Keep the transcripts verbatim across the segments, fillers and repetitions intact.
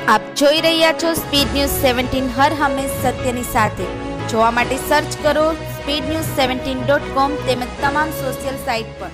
આપ જોઈ રહ્યા છો સ્પીડ ન્યૂઝ સેવન્ટીન, હર હંમેશ સત્યની સાથે। જોવા માટે સર્ચ કરો speed news seventeen dot com તેમજ તમામ સોશિયલ સાઇટ પર।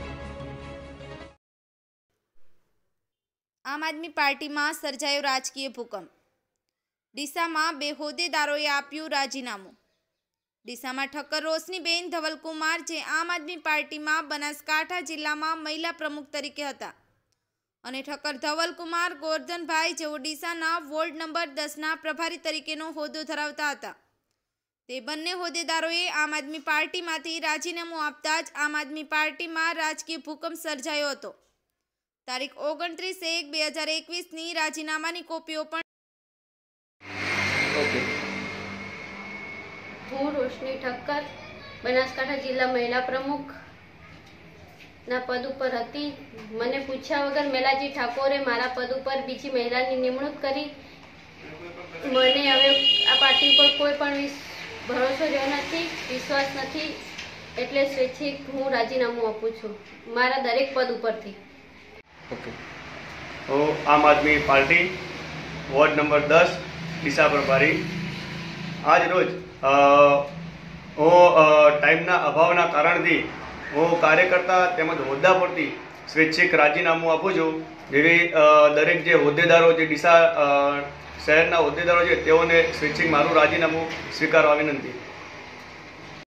આમ આદમી પાર્ટીમાં સર્જાયો રાજકીય ભૂકંપ। ડીસામાં બે હોદ્દેદારોએ આપ્યું રાજીનામું। ડીસામાં ઠક્કર રોશનીબેન ધવલકુમાર, જે આમ આદમી પાર્ટીમાં બનાસકાંઠા જિલ્લામાં મહિલા પ્રમુખ તરીકે હતા, અને ઠક્કર ધવલકુમાર ગોરધનભાઈ, જેઓ ડીસાના વોર્ડ નંબર દસના પ્રભારી તરીકેનો હોદ્દો ધરાવતા હતા। તે બંને હોદ્દેદારોએ આમ આદમી પાર્ટીમાંથી રાજીનામું આપતા જ આમ આદમી પાર્ટીમાં રાજકીય ભૂકંપ સર્જાયો હતો। તારીખ ઓગણત્રીસ એક બે હજાર એકવીસની રાજીનામાની કોપીઓ પણ હું રોશની ઠક્કર બનાસકાંઠા જિલ્લા મહિલા પ્રમુખ ના પદ ઉપર હતી। મને પૂછ્યા વગર મેલાજી ઠાકોરે મારા પદ ઉપર બીજી મહિલાની નિમણૂક કરી। મને હવે આ પાર્ટી પર કોઈ પણ ભરોસો રહ્યો નથી, વિશ્વાસ નથી, એટલે સ્વૈચ્છિક હું રાજીનામું આપું છું મારા દરેક પદ ઉપરથી। ઓકે, તો આમ આદમી પાર્ટી વોર્ડ નંબર દસ ડીસા પ્રભારી, આજ રોજ હું ટાઈમના અભાવના કારણથી હું કાર્યકર્તા તેમજ હોદ્દા પરથી સ્વૈચ્છિક રાજીનામું આપું છું। જેવી દરેક જે હોદ્દેદારો, જે ડીસા શહેરના હોદ્દેદારો છે, તેઓને સ્વૈચ્છિક મારું રાજીનામું સ્વીકારવા વિનંતી।